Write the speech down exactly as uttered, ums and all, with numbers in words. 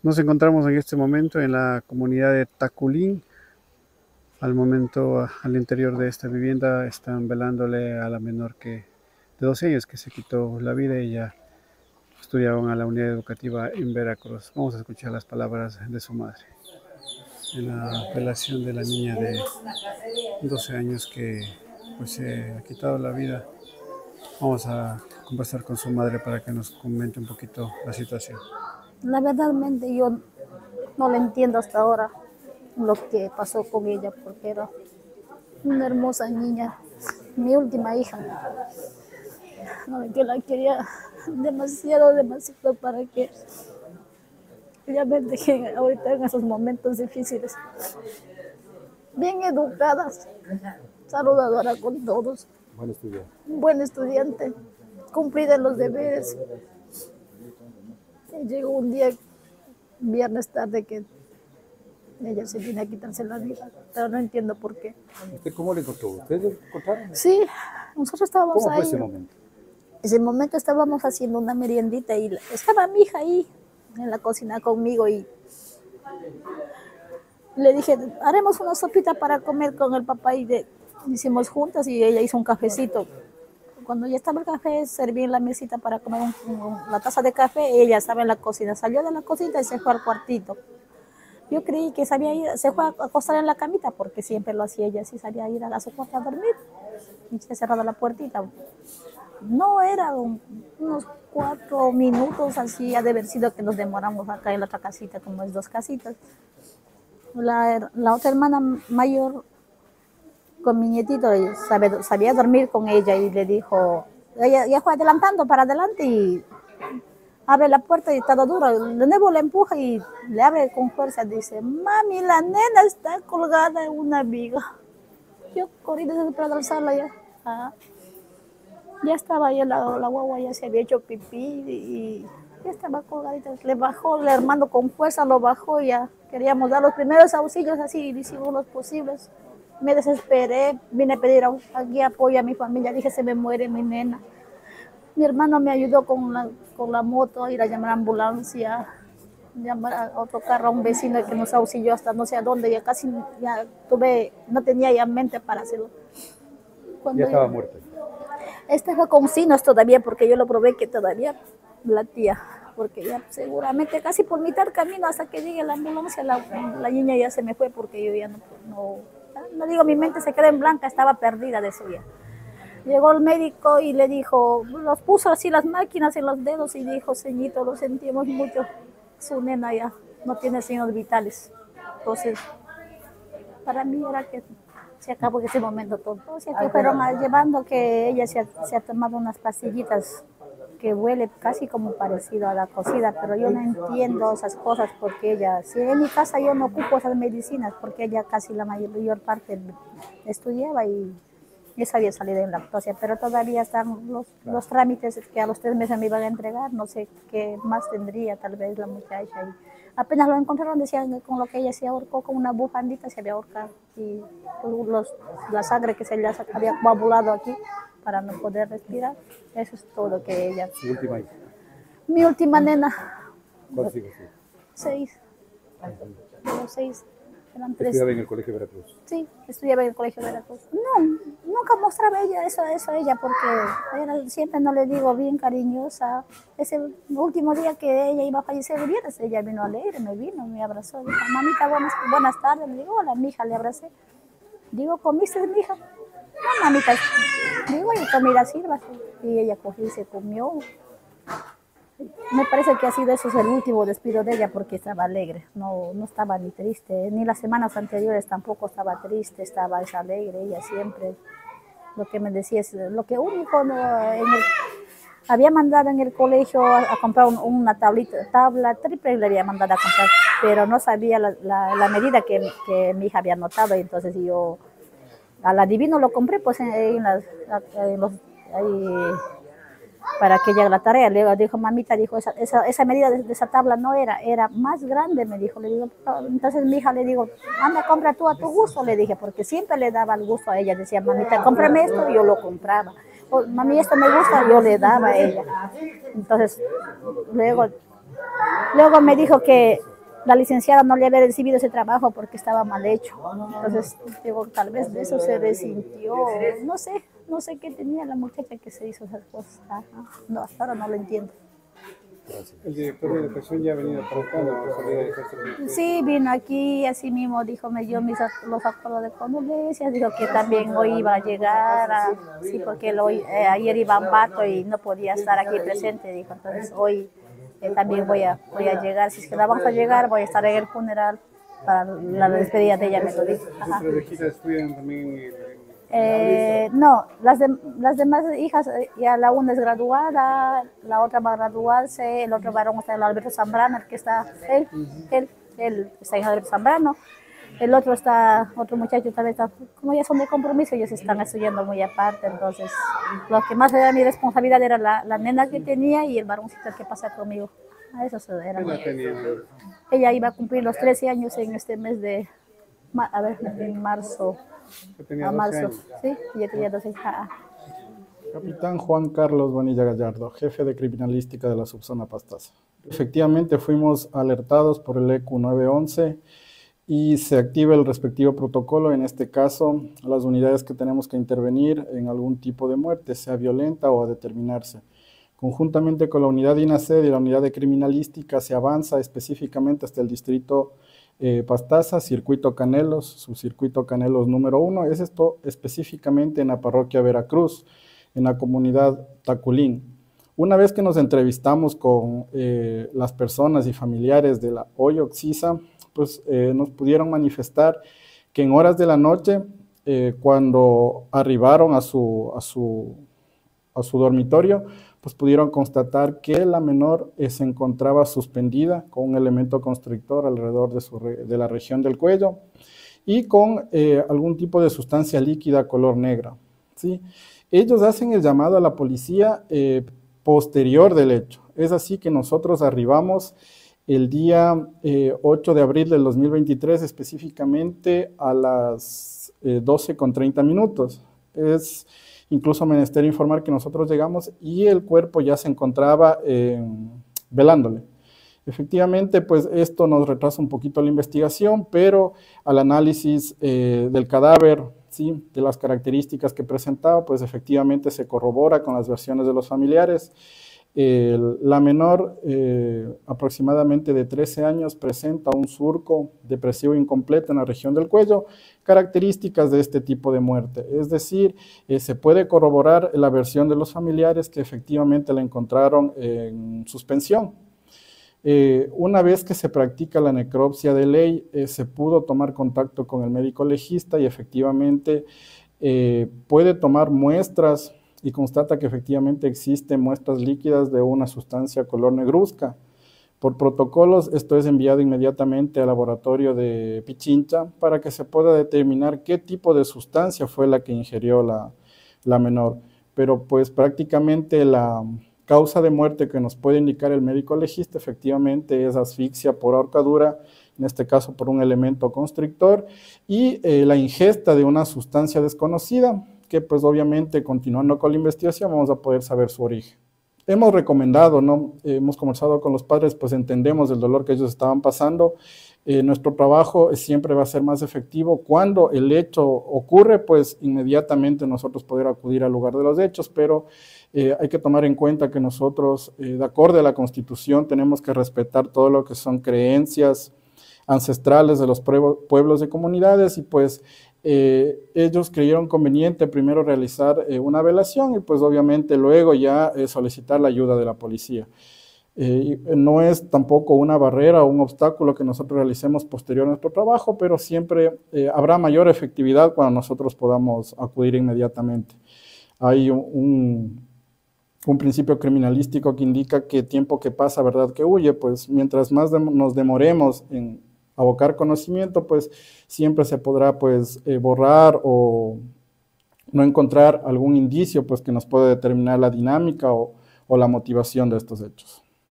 Nos encontramos en este momento en la comunidad de Taculín. Al momento, al interior de esta vivienda, están velándole a la menor que, de doce años que se quitó la vida. Ella estudiaba en la unidad educativa en Veracruz. Vamos a escuchar las palabras de su madre en la velación de la niña de doce años que pues, se ha quitado la vida. Vamos a conversar con su madre para que nos comente un poquito la situación. La verdadmente yo no le entiendo hasta ahora lo que pasó con ella, porque era una hermosa niña, mi última hija. No, yo la quería demasiado, demasiado para que ella me deje ahorita en esos momentos difíciles. Bien educadas, saludadora con todos. Buen estudiante. Un buen estudiante, cumplida en los deberes. Y llegó un día, viernes tarde, que ella se viene a quitarse la vida, pero no entiendo por qué. ¿Usted cómo le encontró? ¿Ustedes lo encontraron? Sí, nosotros estábamos ¿Cómo ahí. fue ese momento? Ese momento estábamos haciendo una meriendita y estaba mi hija ahí en la cocina conmigo y le dije, haremos una sopita para comer con el papá, y de, hicimos juntas y ella hizo un cafecito. Cuando ya estaba el café, serví en la mesita para comer un, un, la taza de café, ella estaba en la cocina, salió de la cocina y se fue al cuartito. Yo creí que sabía ir, se fue a acostar en la camita, porque siempre lo hacía ella, así salía a ir a su cuarto a dormir, y se cerraba la puertita. No, era un, unos cuatro minutos, así ha de haber sido que nos demoramos acá en la otra casita, como es dos casitas. La, la otra hermana mayor, con mi nietito, sabe, sabía dormir con ella y le dijo, ella ya fue adelantando para adelante y abre la puerta y está duro, de nuevo la empuja y le abre con fuerza, dice, mami, la nena está colgada en una viga. Yo corrí desesperada a alzarla ya. Ah. Ya estaba ahí la, la guagua, ya se había hecho pipí y ya estaba colgadita. Le bajó, el hermano con fuerza lo bajó y ya queríamos dar los primeros auxilios, así hicimos los posibles. Me desesperé, vine a pedir aquí apoyo a mi familia, dije, se me muere mi nena. Mi hermano me ayudó con la, con la moto, ir a llamar a ambulancia, llamar a otro carro, a un vecino que nos auxilió hasta no sé a dónde, ya casi ya tuve, no tenía ya mente para hacerlo. Cuando ya estaba yo, muerta. Estaba con signos todavía, porque yo lo probé que todavía latía, porque ya seguramente casi por mitad camino hasta que llegue la ambulancia, la, la niña ya se me fue, porque yo ya no, no, no digo, mi mente se quedó en blanca, estaba perdida de eso ya. Llegó el médico y le dijo, los puso así las máquinas en los dedos y dijo, señorito, lo sentimos mucho, su nena ya no tiene signos vitales. Entonces, para mí era que se acabó en ese momento todo. O sea, que fueron llevando que ella se ha, se ha tomado unas pastillitas que huele casi como parecido a la cocida, pero yo no entiendo esas cosas, porque ella, si en mi casa yo no ocupo esas medicinas, porque ella casi la mayor parte estudiaba y eso había salido en lactosia, pero todavía están los, los trámites que a los tres meses me iban a entregar, no sé qué más tendría tal vez la muchacha. Y apenas lo encontraron, decían que con lo que ella se ahorcó, con una bufandita se había ahorcado, y los, la sangre que se le había coagulado aquí para no poder respirar, eso es todo que ella. ¿Su última hija? Mi última nena. ¿Cuántos hijos? Seis. Los seis. Eran tres. ¿Estudiaba en el colegio Veracruz? Sí, estudiaba en el colegio Veracruz. No, nunca mostraba ella eso, eso a ella, porque era, siempre, no le digo, bien cariñosa. Ese último día que ella iba a fallecer el viernes, ella vino alegre, me vino, me abrazó. Dijo, mamita, buenas, buenas tardes. Le digo, hola, mija, le abracé. Digo, ¿comiste, mija? No, mamita. Digo, y comida sirva. Y ella cogió y se comió. Me parece que ha sido eso el último despido de ella, porque estaba alegre, no, no estaba ni triste, ni las semanas anteriores tampoco estaba triste, estaba es alegre, ella siempre. Lo que me decía es, lo que único, no, en el, había mandado en el colegio a, a comprar un, una tablita, tabla triple, le había mandado a comprar, pero no sabía la, la, la medida que, que mi hija había anotado, y entonces yo al adivino lo compré, pues en, en, las, en los... Ahí, para que llegue la tarea. Le dijo, mamita, dijo, esa, esa, esa medida de, de esa tabla no era, era más grande, me dijo. Le digo, entonces mi hija le digo, anda, compra tú a tu gusto, le dije, porque siempre le daba el gusto a ella. Decía, mamita, cómprame esto, y yo lo compraba. O, mami, esto me gusta, yo le daba a ella. Entonces, luego, luego me dijo que la licenciada no le había recibido ese trabajo porque estaba mal hecho. Entonces, digo, tal vez de eso se resintió, no sé, no sé qué tenía la muchacha que se hizo esas cosas. Ajá. No, hasta ahora no lo entiendo. El director de educación ya ha venido para acá, ¿no? Sí, vino aquí, así mismo dijo, me dio mis, los acuerdos de condolencias, dijo que también hoy iba a llegar, a, sí, porque él hoy, eh, ayer iba a Ambato y no podía estar aquí presente, dijo, entonces hoy eh, también voy a, voy a llegar, si es que la vamos a llegar, voy a estar en el funeral para la despedida de ella, me lo dijo. Ajá. ¿Sus hijas estudian también en Eh, no, las, de, las demás hijas, ya la una es graduada, la otra va a graduarse, el otro varón está en el Alberto Zambrano, el que está, él, él, él está en el Alberto Zambrano, el otro está, otro muchacho también está, como ya son de compromiso, ellos están estudiando muy aparte, entonces lo que más era mi responsabilidad era la, la nena que tenía y el varoncito que pasa conmigo. A eso era. Ella iba a cumplir los trece años en este mes de, a ver, en marzo. Tenía a marzo, años. sí, ya tenía doce años. Capitán Juan Carlos Bonilla Gallardo, jefe de criminalística de la subzona Pastaza. Efectivamente fuimos alertados por el E Q nueve once y se activa el respectivo protocolo, en este caso las unidades que tenemos que intervenir en algún tipo de muerte, sea violenta o a determinarse. Conjuntamente con la unidad de INASED y la unidad de criminalística se avanza específicamente hasta el distrito Eh, Pastaza, circuito Canelos, su circuito Canelos número uno, es esto específicamente en la parroquia Veracruz, en la comunidad Taculín. Una vez que nos entrevistamos con eh, las personas y familiares de la Hoyoxisa, pues eh, nos pudieron manifestar que en horas de la noche, eh, cuando arribaron a su, a su, a su dormitorio, pues pudieron constatar que la menor eh, se encontraba suspendida con un elemento constrictor alrededor de, su re, de la región del cuello y con eh, algún tipo de sustancia líquida color negra, ¿sí? Ellos hacen el llamado a la policía eh, posterior del hecho. Es así que nosotros arribamos el día eh, ocho de abril del dos mil veintitrés, específicamente a las eh, doce con treinta minutos. Es incluso menester informar que nosotros llegamos y el cuerpo ya se encontraba eh, velándole. Efectivamente, pues esto nos retrasa un poquito la investigación, pero al análisis eh, del cadáver, ¿sí?, de las características que presentaba, pues efectivamente se corrobora con las versiones de los familiares. Eh, la menor, eh, aproximadamente de trece años, presenta un surco depresivo incompleto en la región del cuello, características de este tipo de muerte. Es decir, eh, se puede corroborar la versión de los familiares que efectivamente la encontraron en suspensión. Eh, una vez que se practica la necropsia de ley, eh, se pudo tomar contacto con el médico legista y efectivamente eh, puede tomar muestras y constata que efectivamente existen muestras líquidas de una sustancia color negruzca. Por protocolos, esto es enviado inmediatamente al laboratorio de Pichincha para que se pueda determinar qué tipo de sustancia fue la que ingirió la, la menor. Pero pues prácticamente la causa de muerte que nos puede indicar el médico legista efectivamente es asfixia por ahorcadura, en este caso por un elemento constrictor, y eh, la ingesta de una sustancia desconocida, que pues obviamente continuando con la investigación vamos a poder saber su origen. Hemos recomendado, ¿no? Eh, hemos conversado con los padres, pues entendemos el dolor que ellos estaban pasando. Eh, nuestro trabajo siempre va a ser más efectivo cuando el hecho ocurre, pues inmediatamente nosotros poder acudir al lugar de los hechos, pero eh, hay que tomar en cuenta que nosotros, eh, de acuerdo a la Constitución, tenemos que respetar todo lo que son creencias ancestrales de los pueblos y comunidades, y pues eh, ellos creyeron conveniente primero realizar eh, una velación y pues obviamente luego ya eh, solicitar la ayuda de la policía. Eh, no es tampoco una barrera o un obstáculo que nosotros realicemos posterior a nuestro trabajo, pero siempre eh, habrá mayor efectividad cuando nosotros podamos acudir inmediatamente. Hay un, un, un principio criminalístico que indica que tiempo que pasa, verdad que huye, pues mientras más de, nos demoremos en abocar conocimiento, pues siempre se podrá pues eh, borrar o no encontrar algún indicio pues que nos pueda determinar la dinámica o, o la motivación de estos hechos.